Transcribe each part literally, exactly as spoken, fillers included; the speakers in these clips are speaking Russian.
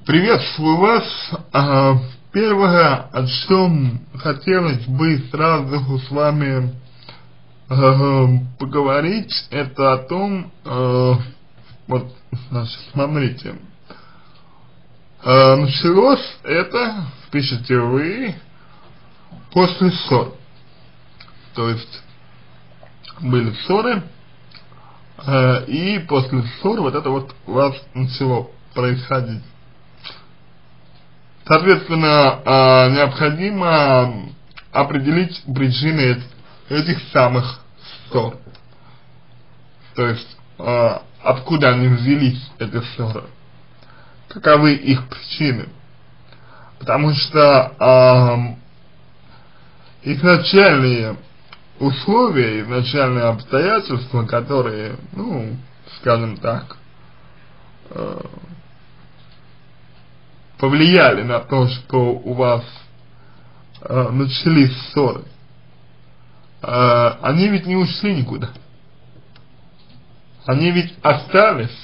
Приветствую вас. А, Первое, о чем хотелось бы сразу с вами а, поговорить, это о том, а, вот, значит, смотрите, а, началось это, пишете вы, после ссор. То есть были ссоры, а, и после ссор вот это вот у вас начало происходить. Соответственно, э, необходимо определить причины этих самых ссор. То есть, э, откуда они взялись, эти ссоры. Каковы их причины. Потому что э, изначальные условия, изначальные обстоятельства, которые, ну, скажем так, э, повлияли на то, что у вас э, начались ссоры, э, они ведь не ушли никуда. Они ведь остались.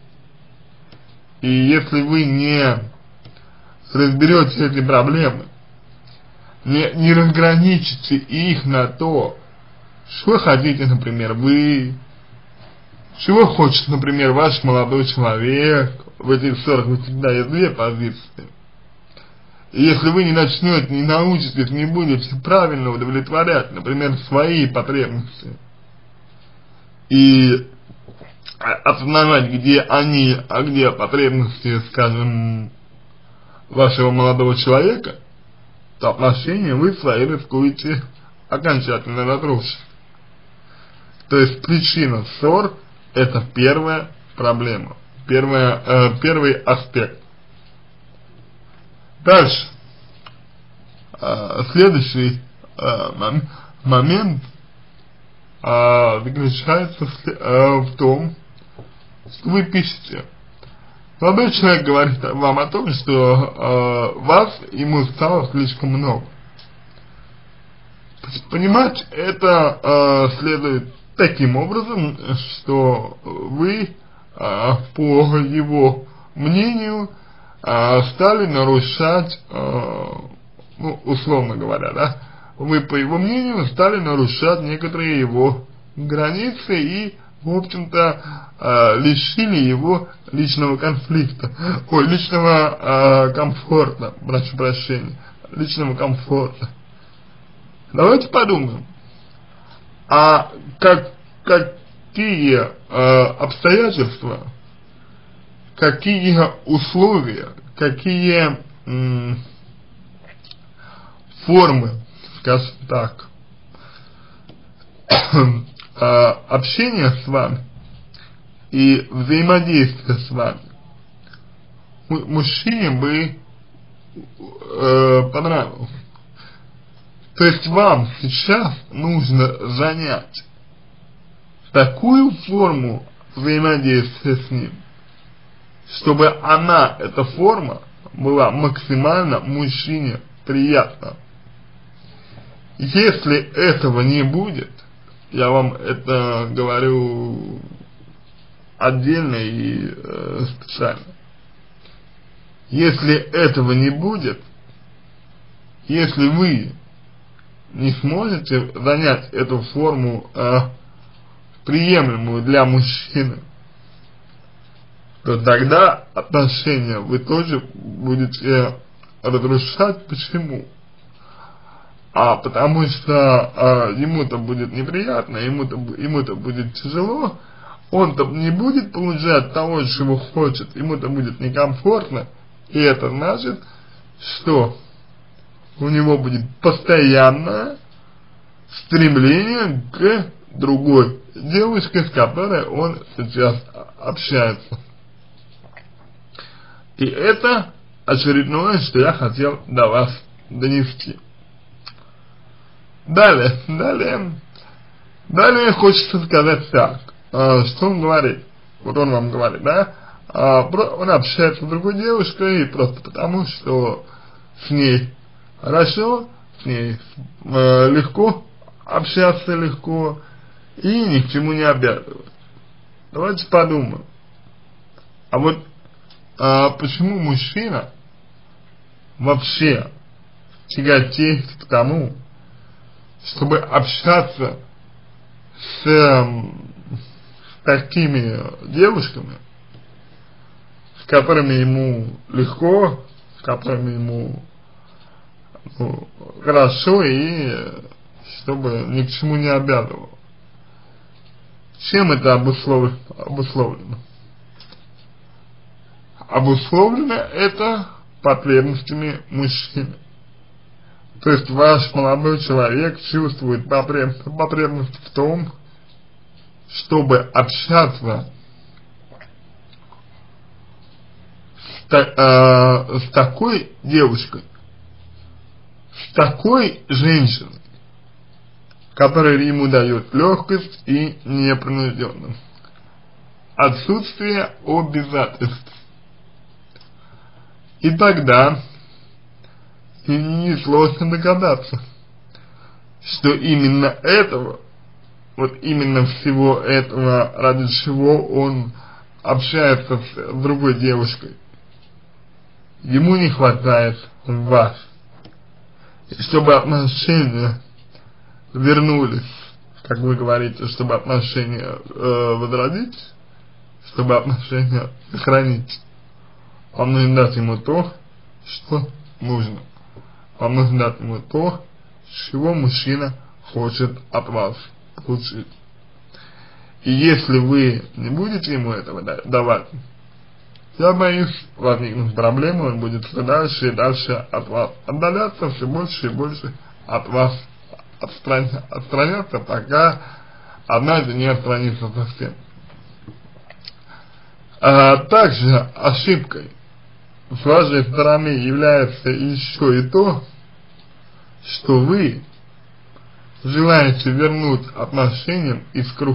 И если вы не разберете эти проблемы, не, не разграничите их на то, что хотите, например, вы, чего хочет, например, ваш молодой человек. В этих ссорах всегда есть две позиции. И если вы не начнете, не научитесь, не будете правильно удовлетворять, например, свои потребности, и осознавать, где они, а где потребности, скажем, вашего молодого человека, то отношения вы свои рискуете окончательно разрушить. То есть причина ссор — это первая проблема. Первое, э, первый аспект. Дальше. Э, следующий э, мом момент э, заключается в, э, в том, что вы пишете. Молодой человек говорит вам о том, что э, вас ему стало слишком много. Понимать это э, следует таким образом, что вы по его мнению стали нарушать, ну, условно говоря, да, вы по его мнению стали нарушать некоторые его границы и, в общем-то, лишили его личного конфликта, ой, личного комфорта, прошу прощения, личного комфорта. Давайте подумаем, а как, как какие э, обстоятельства, какие условия, какие м, формы, скажем так, э, общения с вами и взаимодействия с вами мужчине бы э, понравилось. То есть вам сейчас нужно занять такую форму взаимодействия с ним, чтобы она, эта форма, была максимально мужчине приятна. Если этого не будет, я вам это говорю отдельно и э, специально, если этого не будет, если вы не сможете занять эту форму э, приемлемую для мужчины, то тогда отношения вы тоже будете разрушать. Почему? А потому что а, ему-то будет неприятно, ему-то ему-то будет тяжело, он-то не будет получать того, чего хочет, ему-то будет некомфортно, и это значит, что у него будет постоянное стремление к другой девушке, с которой он сейчас общается. И это очередное, что я хотел до вас донести. Далее, далее, далее хочется сказать так, э, что он говорит, вот он вам говорит, да, э, он общается с другой девушкой просто потому, что с ней хорошо, с ней э, легко общаться, легко, и ни к чему не обязывает. Давайте подумаем. А вот а, почему мужчина вообще тяготеет к тому, чтобы общаться с, с такими девушками, с которыми ему легко, с которыми ему ну, хорошо, и чтобы ни к чему не обязывало. Чем это обусловлено? Обусловлено, обусловлено это потребностями мужчины. То есть ваш молодой человек чувствует потребность, потребность в том, чтобы общаться с, та, э, с такой девушкой, с такой женщиной, которая ему дает легкость и непринужденность, отсутствие обязательств. И тогда и несложно догадаться, что именно этого, вот именно всего этого, ради чего он общается с другой девушкой, ему не хватает в вас. И чтобы отношения вернулись, как вы говорите, чтобы отношения э, возродить, чтобы отношения сохранить, вам нужно дать ему то, что нужно. Вам нужно дать ему то, чего мужчина хочет от вас получить. И если вы не будете ему этого давать, я боюсь, возникнут проблемы, он будет все дальше и дальше от вас отдаляться, все больше и больше от вас отстраняться, отстраняться, пока однажды не отстранится совсем. А также ошибкой с вашей стороны является еще и то, что вы желаете вернуть отношениям искру.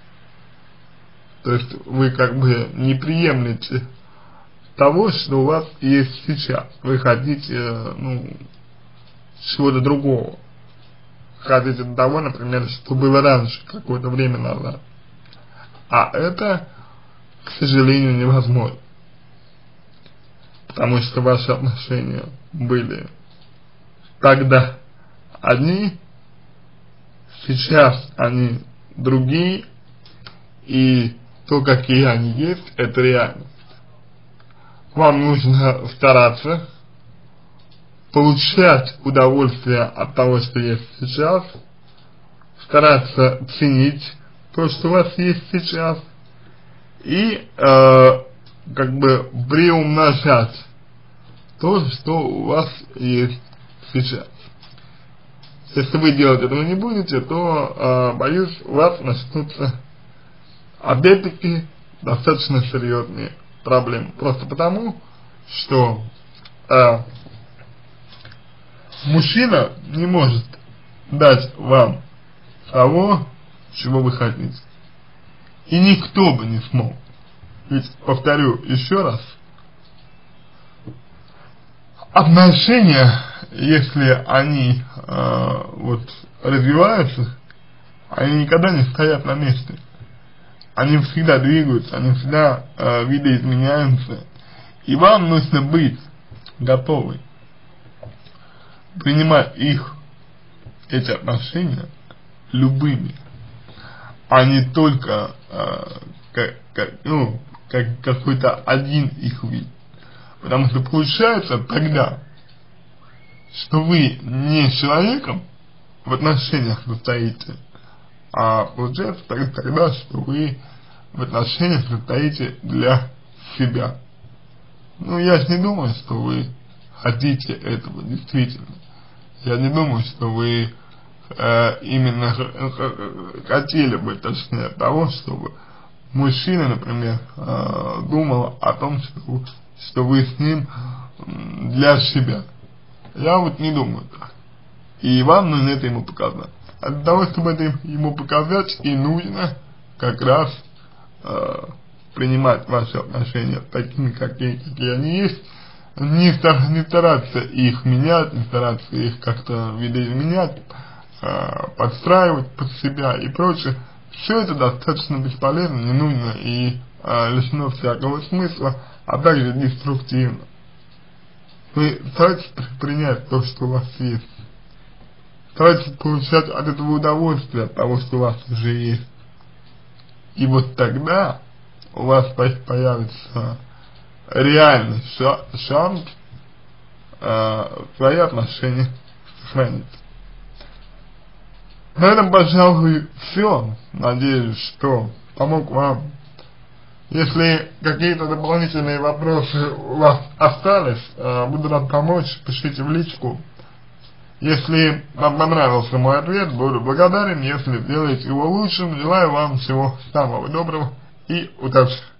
То есть вы как бы не приемлете того, что у вас есть сейчас. Вы хотите, ну, чего-то другого. Хотите того, например, что было раньше, какое-то время назад. А это, к сожалению, невозможно. Потому что ваши отношения были тогда одни, сейчас они другие, и то, какие они есть, это реальность. Вам нужно стараться получать удовольствие от того, что есть сейчас, стараться ценить то, что у вас есть сейчас, и э, как бы приумножать то, что у вас есть сейчас. Если вы делать этого не будете, то, э, боюсь, у вас начнутся опять-таки достаточно серьезные проблемы. Просто потому, что э, мужчина не может дать вам того, чего вы хотите. И никто бы не смог. Ведь, повторю еще раз, отношения, если они э, вот развиваются, они никогда не стоят на месте. Они всегда двигаются, они всегда э, видоизменяются. И вам нужно быть готовы принимать их, эти отношения, любыми, а не только э, как, как, ну, как какой-то один их вид. Потому что получается тогда, что вы не с человеком в отношениях состоите, а получается тогда, что вы в отношениях состоите для себя. Ну, я же не думаю, что вы хотите этого действительно. Я не думаю, что вы э, именно хотели бы, точнее, того, чтобы мужчина, например, э, думал о том, что, что вы с ним для себя. Я вот не думаю так. И вам нужно это ему показать. А для того, чтобы это ему показать, и нужно как раз э, принимать ваши отношения такими, какие, какие они есть, не, стар, не стараться их менять, не стараться их как-то видоизменять, э, подстраивать под себя и прочее. Все это достаточно бесполезно, не нужно и э, лишено всякого смысла, а также деструктивно. Вы старайтесь принять то, что у вас есть. Старайтесь получать от этого удовольствие, от того, что у вас уже есть. И вот тогда у вас появится реальный шанс э, свои отношения сохранить. На этом, пожалуй, все. Надеюсь, что помог вам. Если какие-то дополнительные вопросы у вас остались, э, буду рад помочь, пишите в личку. Если вам понравился мой ответ, буду благодарен, если сделаете его лучшим. Желаю вам всего самого доброго и удачи.